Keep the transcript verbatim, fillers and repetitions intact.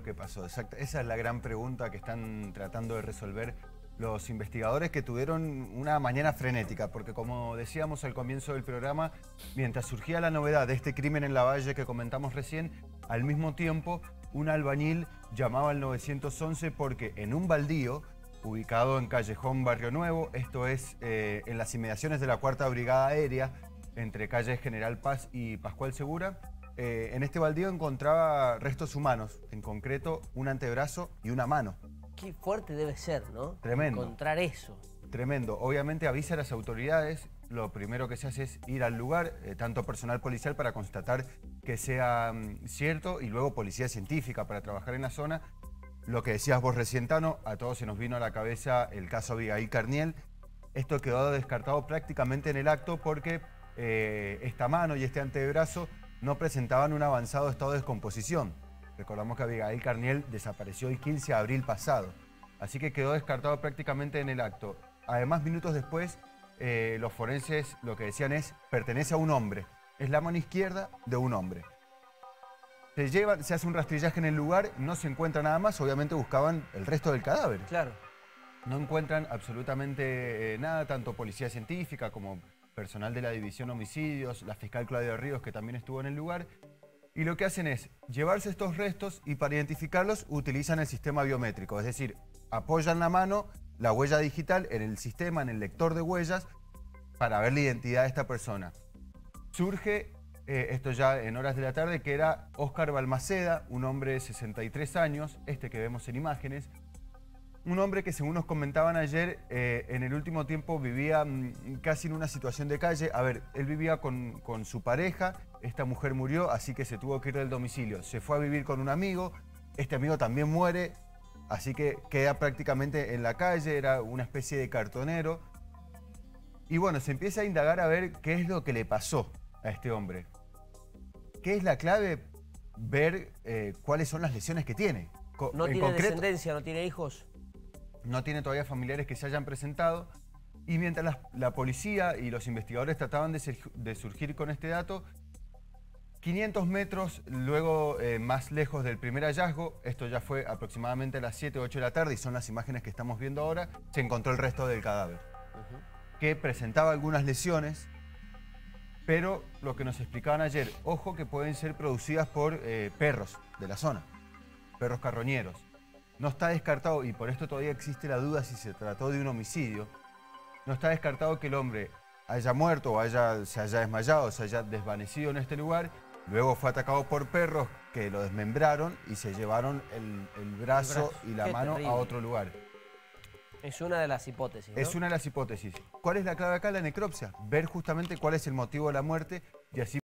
qué pasó. Exacto. Esa es la gran pregunta que están tratando de resolver los investigadores, que tuvieron una mañana frenética, porque como decíamos al comienzo del programa, mientras surgía la novedad de este crimen en Lavalle que comentamos recién, al mismo tiempo un albañil llamaba al nueve once porque en un baldío ubicado en Callejón Barrio Nuevo, esto es eh, en las inmediaciones de la Cuarta Brigada Aérea, entre calles General Paz y Pascual Segura, eh, en este baldío encontraba restos humanos, en concreto un antebrazo y una mano. Qué fuerte debe ser, ¿no? Tremendo. Encontrar eso. Tremendo. Obviamente avisa a las autoridades. Lo primero que se hace es ir al lugar, eh, tanto personal policial para constatar que sea um, cierto, y luego policía científica para trabajar en la zona. Lo que decías vos recién, Tano, a todos se nos vino a la cabeza el caso Abigail Carniel. Esto quedó descartado prácticamente en el acto porque eh, esta mano y este antebrazo no presentaban un avanzado estado de descomposición. Recordamos que Abigail Carniel desapareció el quince de abril pasado, así que quedó descartado prácticamente en el acto. Además, minutos después, eh, los forenses lo que decían es, pertenece a un hombre, es la mano izquierda de un hombre. Se, lleva, se hace un rastrillaje en el lugar, no se encuentra nada más, obviamente buscaban el resto del cadáver. Claro. No encuentran absolutamente eh, nada, tanto policía científica como personal de la División Homicidios, la fiscal Claudia Ríos, que también estuvo en el lugar. Y lo que hacen es llevarse estos restos y para identificarlos utilizan el sistema biométrico. Es decir, apoyan la mano, la huella digital en el sistema, en el lector de huellas, para ver la identidad de esta persona. Surge, eh, esto ya en horas de la tarde, que era Óscar Balmaceda, un hombre de sesenta y tres años, este que vemos en imágenes. Un hombre que, según nos comentaban ayer, eh, en el último tiempo vivía mmm, casi en una situación de calle. A ver, él vivía con, con su pareja, esta mujer murió, así que se tuvo que ir del domicilio. Se fue a vivir con un amigo, este amigo también muere, así que queda prácticamente en la calle, era una especie de cartonero. Y bueno, se empieza a indagar a ver qué es lo que le pasó a este hombre. ¿Qué es la clave? Ver eh, cuáles son las lesiones que tiene. Co ¿No en tiene concreto, descendencia, no tiene hijos? No tiene todavía familiares que se hayan presentado. Y mientras la, la policía y los investigadores trataban de, de surgir con este dato, quinientos metros luego, eh, más lejos del primer hallazgo, esto ya fue aproximadamente a las siete o ocho de la tarde y son las imágenes que estamos viendo ahora, se encontró el resto del cadáver, uh-huh. que presentaba algunas lesiones, pero lo que nos explicaban ayer, ojo que pueden ser producidas por eh, perros de la zona, perros carroñeros. No está descartado, y por esto todavía existe la duda si se trató de un homicidio, no está descartado que el hombre haya muerto o haya, se haya desmayado, se haya desvanecido en este lugar, luego fue atacado por perros que lo desmembraron y se llevaron el, el, brazo, el brazo y la Qué mano terrible. A otro lugar. Es una de las hipótesis, ¿no? Es una de las hipótesis. ¿Cuál es la clave acá? La necropsia. Ver justamente cuál es el motivo de la muerte y así